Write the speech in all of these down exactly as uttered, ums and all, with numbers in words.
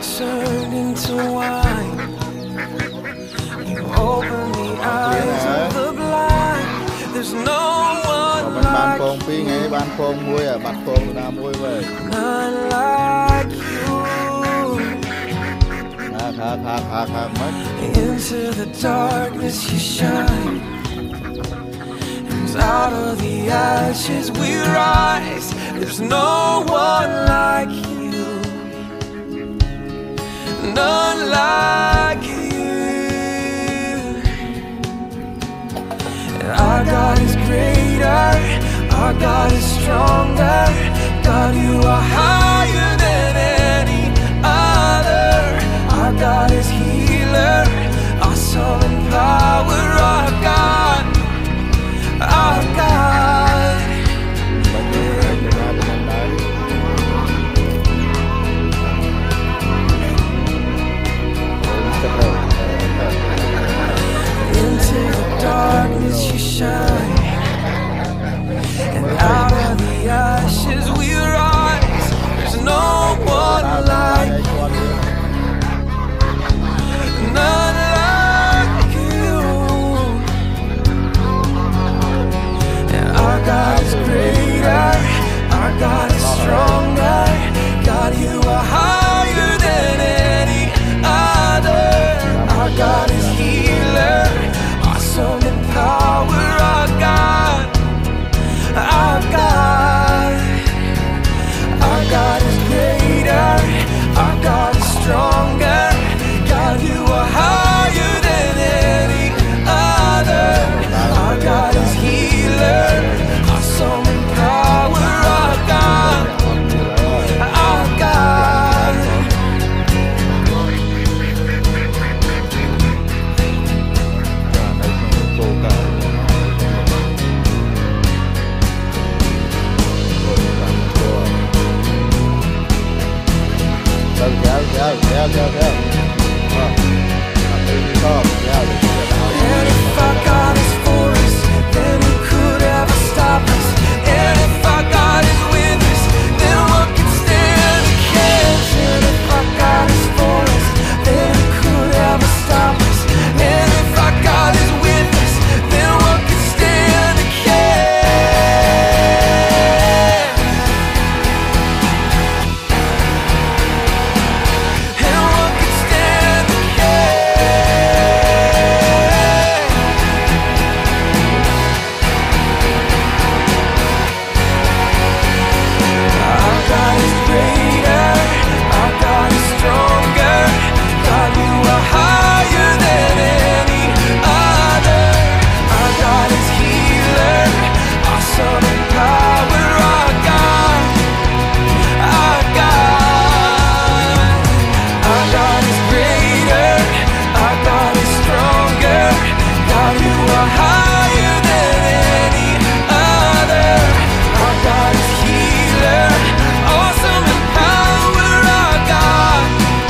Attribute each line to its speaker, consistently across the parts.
Speaker 1: turned into wine. You open the eyes of the blind. There's no one like you. None like you. Into the darkness you shine. And out of the ashes we rise. There's no one like you. None like you. Our God is greater, our God is stronger. God, you are higher than any other. Our God is healer, awesome in power. Our God, our God. Into the darkness you shine, and out of the ashes we rise. There's no one like you, none like you. And our God is greater, our God is stronger. God, you are higher than any other. Our God is healer, awesome in power. Our God, our God, our God is greater, our God is stronger. God, you are higher than any other. Our God is healer, awesome in power. Our God, our God. And if our God is for us, then who could ever stop us? And if our God is with us, then what can stand against? And if our God is for us, then who could ever stop us? And if our God is with us, then what can stand against? And what can stand Our God is greater, our God is stronger. God, you are higher than any other. Our God is healer, awesome in power. Our God, our God, our God is greater, our God is stronger. God, you are higher than any other. Our God is healer, awesome in power. Our God,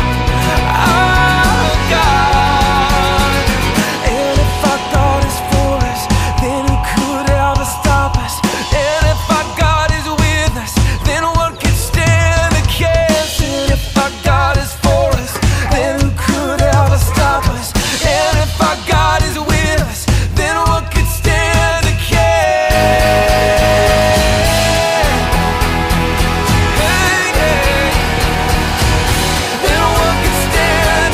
Speaker 1: our God. And if our God is for us, then who could ever stop us? And if our God is with us, then what can stand against? And if our God is for us, then who could ever stop us? And if our God is with us, then what could stand against? Hey, hey. Then what could stand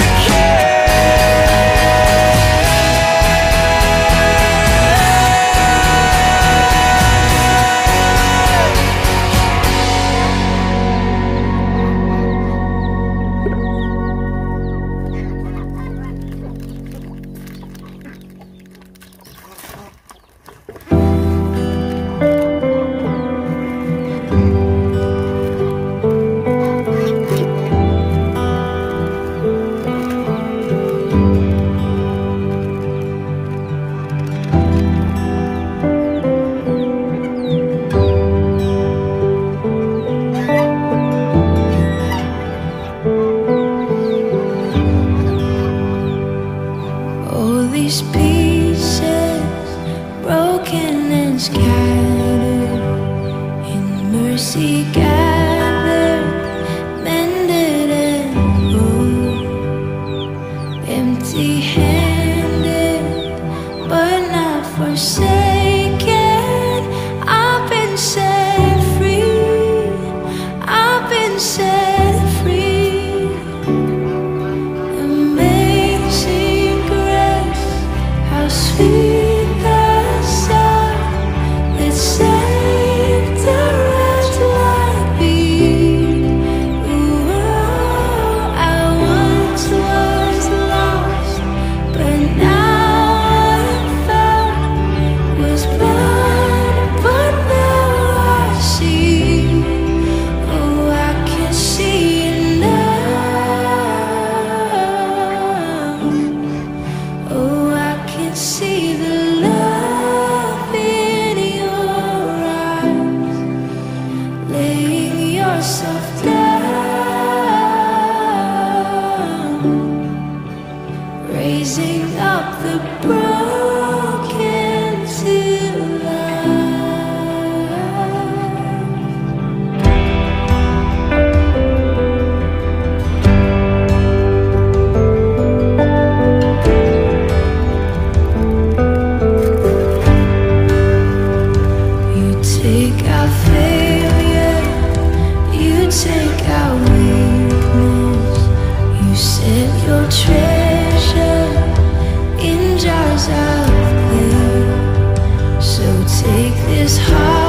Speaker 1: all these pieces broken and scattered in mercy gathered, mended and
Speaker 2: been set free. I've been set free. Amazing grace, how sweet the sound that saved a wretch like me. Ooh, I once was lost, but now I'm found. Was blind, but now I see. Oh, I can see it now. Oh, I can see the love in your eyes, laying yourself down, raising up the broken to life. You take out failure, you take out weakness, you set your treasure in jars of clay. So take this heart